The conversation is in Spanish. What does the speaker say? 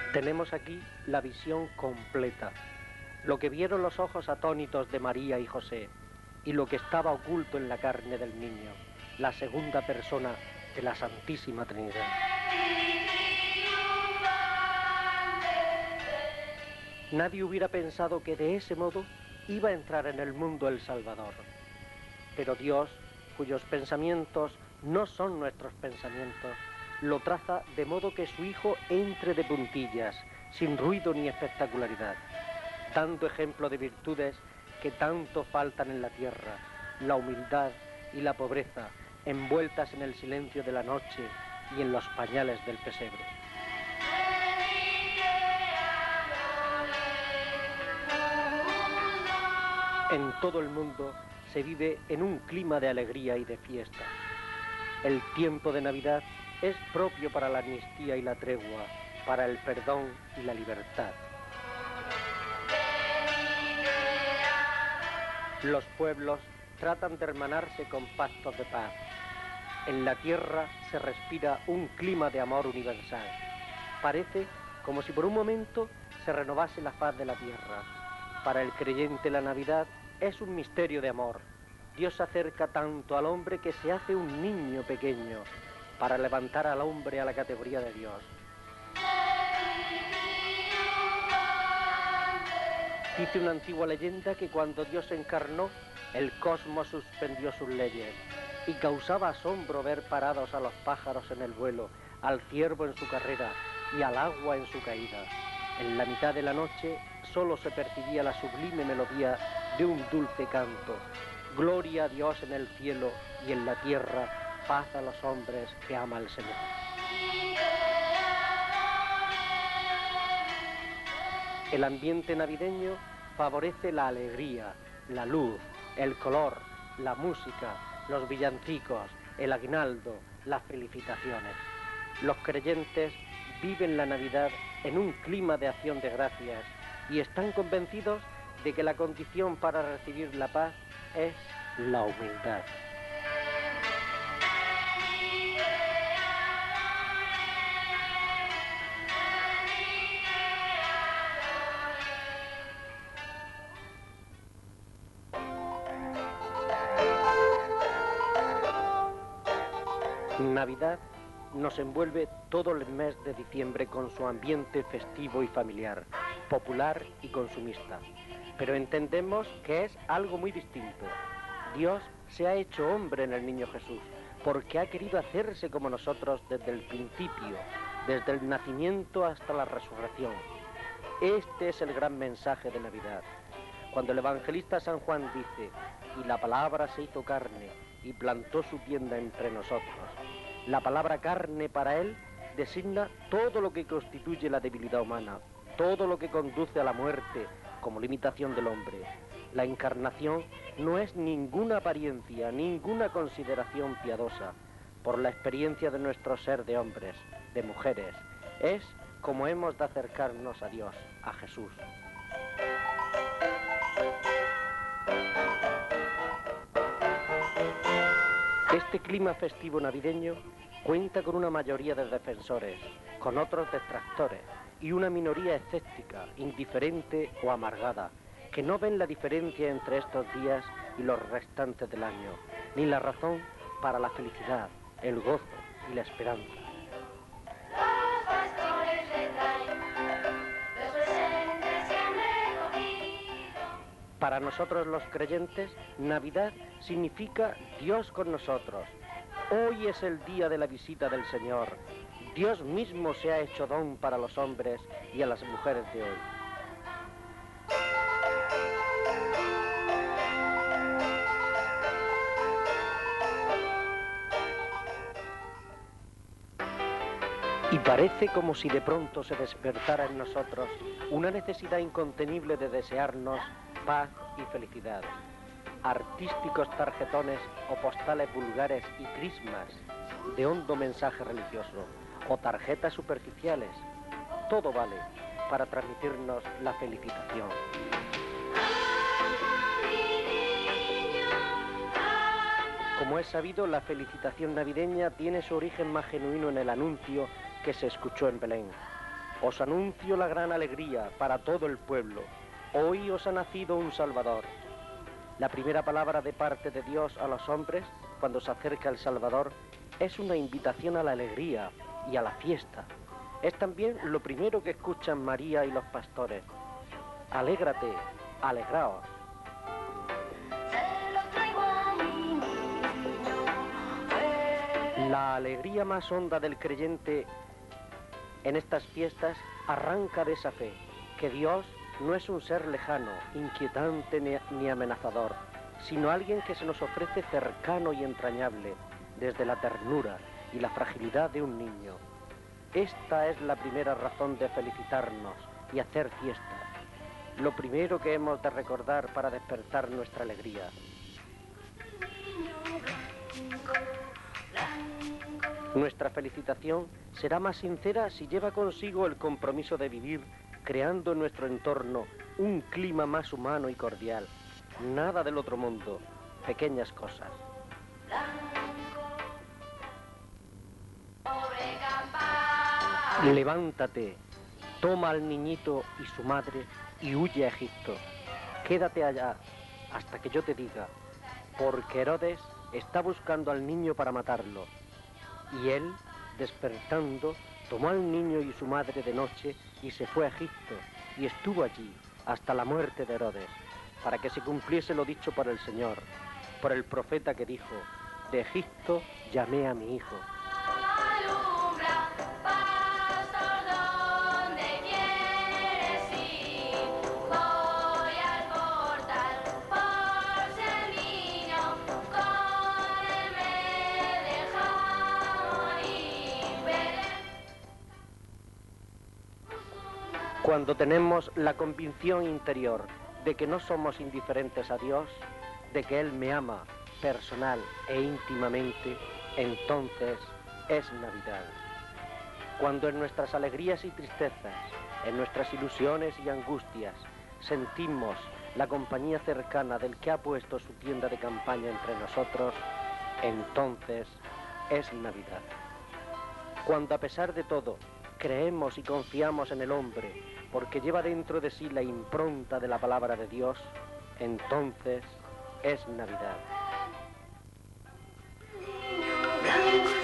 Tenemos aquí la visión completa, lo que vieron los ojos atónitos de María y José y lo que estaba oculto en la carne del niño, la segunda persona de la Santísima Trinidad. Nadie hubiera pensado que de ese modo iba a entrar en el mundo el Salvador. Pero Dios, cuyos pensamientos no son nuestros pensamientos, lo traza de modo que su Hijo entre de puntillas, sin ruido ni espectacularidad, dando ejemplo de virtudes que tanto faltan en la tierra, la humildad y la pobreza, envueltas en el silencio de la noche y en los pañales del pesebre. En todo el mundo se vive en un clima de alegría y de fiesta. El tiempo de Navidad es propio para la amnistía y la tregua, para el perdón y la libertad. Los pueblos tratan de hermanarse con pactos de paz. En la tierra se respira un clima de amor universal. Parece como si por un momento se renovase la faz de la tierra. Para el creyente la Navidad es un misterio de amor. Dios se acerca tanto al hombre que se hace un niño pequeño para levantar al hombre a la categoría de Dios. Dice una antigua leyenda que cuando Dios se encarnó, el cosmos suspendió sus leyes y causaba asombro ver parados a los pájaros en el vuelo, al ciervo en su carrera y al agua en su caída. En la mitad de la noche solo se percibía la sublime melodía de un dulce canto. Gloria a Dios en el cielo y en la tierra, paz a los hombres que ama el Señor. El ambiente navideño favorece la alegría, la luz, el color, la música, los villancicos, el aguinaldo, las felicitaciones. Los creyentes viven la Navidad en un clima de acción de gracias y están convencidos de que la condición para recibir la paz es la humildad. Navidad nos envuelve todo el mes de diciembre con su ambiente festivo y familiar, popular y consumista. Pero entendemos que es algo muy distinto. Dios se ha hecho hombre en el niño Jesús, porque ha querido hacerse como nosotros desde el principio, desde el nacimiento hasta la resurrección. Este es el gran mensaje de Navidad. Cuando el evangelista San Juan dice, y la palabra se hizo carne y plantó su tienda entre nosotros, la palabra carne para él designa todo lo que constituye la debilidad humana, todo lo que conduce a la muerte como limitación del hombre. La encarnación no es ninguna apariencia, ninguna consideración piadosa. Por la experiencia de nuestro ser de hombres, de mujeres, es como hemos de acercarnos a Dios, a Jesús. Este clima festivo navideño cuenta con una mayoría de defensores, con otros detractores y una minoría escéptica, indiferente o amargada, que no ven la diferencia entre estos días y los restantes del año, ni la razón para la felicidad, el gozo y la esperanza. Para nosotros los creyentes, Navidad significa Dios con nosotros. Hoy es el día de la visita del Señor. Dios mismo se ha hecho don para los hombres y a las mujeres de hoy. Y parece como si de pronto se despertara en nosotros una necesidad incontenible de desearnos paz y felicidad. Artísticos tarjetones o postales vulgares y crismas de hondo mensaje religioso o tarjetas superficiales, todo vale para transmitirnos la felicitación. Como es sabido, la felicitación navideña tiene su origen más genuino en el anuncio que se escuchó en Belén. Os anuncio la gran alegría para todo el pueblo. Hoy os ha nacido un Salvador. La primera palabra de parte de Dios a los hombres, cuando se acerca el Salvador, es una invitación a la alegría y a la fiesta. Es también lo primero que escuchan María y los pastores. Alégrate, alegraos. La alegría más honda del creyente en estas fiestas arranca de esa fe, que Dios no es un ser lejano, inquietante ni amenazador, sino alguien que se nos ofrece cercano y entrañable, desde la ternura y la fragilidad de un niño. Esta es la primera razón de felicitarnos y hacer fiesta, lo primero que hemos de recordar para despertar nuestra alegría. Nuestra felicitación será más sincera si lleva consigo el compromiso de vivir creando en nuestro entorno un clima más humano y cordial. Nada del otro mundo, pequeñas cosas. Levántate, toma al niñito y su madre y huye a Egipto. Quédate allá hasta que yo te diga, porque Herodes está buscando al niño para matarlo. Y él, despertando, tomó al niño y su madre de noche y se fue a Egipto, y estuvo allí hasta la muerte de Herodes, para que se cumpliese lo dicho por el Señor, por el profeta que dijo, de Egipto llamé a mi hijo. Cuando tenemos la convicción interior de que no somos indiferentes a Dios, de que Él me ama personal e íntimamente, entonces es Navidad. Cuando en nuestras alegrías y tristezas, en nuestras ilusiones y angustias, sentimos la compañía cercana del que ha puesto su tienda de campaña entre nosotros, entonces es Navidad. Cuando a pesar de todo, creemos y confiamos en el hombre, porque lleva dentro de sí la impronta de la palabra de Dios, entonces es Navidad.